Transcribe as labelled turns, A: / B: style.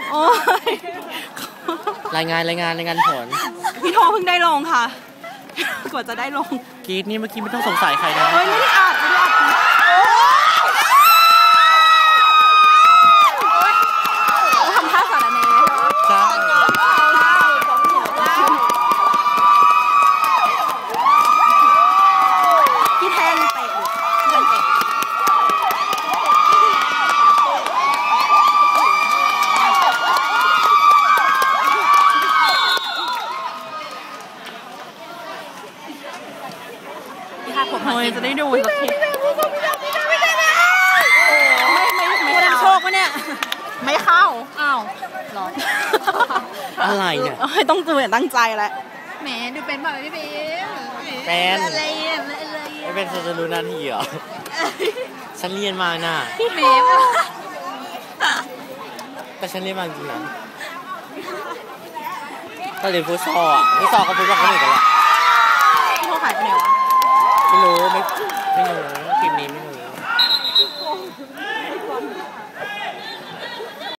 A: โอ้ย
B: รายงานผล
A: พี่โทเพิ่งได้ลงค่ะกว่าจะได้ลง
B: กรีดนี่เมื่อกี้ไม่ต้องสงสัยใครนะ
A: เฮ้ยไม่ได้อัดทำท่าสารเนย
B: ใช่
A: พี่แทนเตะเดินเตะโอ้ยจะได้ดูสักทีไม่ได้โชคปะเนี่ยไม่เข้าอ้าวหรอ
B: อะไรเนี่ย
A: ต้องตื่นตั้งใจแหละ
C: แหมดูเป็นแบบพี่บี
B: เป็น
C: อะไร
B: ไม่เป็นจะรู้หน้าที่เหรอฉันเรียนมาน่ะ
C: พี่แหม
B: แต่ฉันเรียนมาจริงนะก็เรียนฟุตซอลก็ฟุตบอลกันหนึ่งกันละ
A: พี่โทรหายไปไหนวะ
B: ไม่รู้คลิปนี้ไม่รู้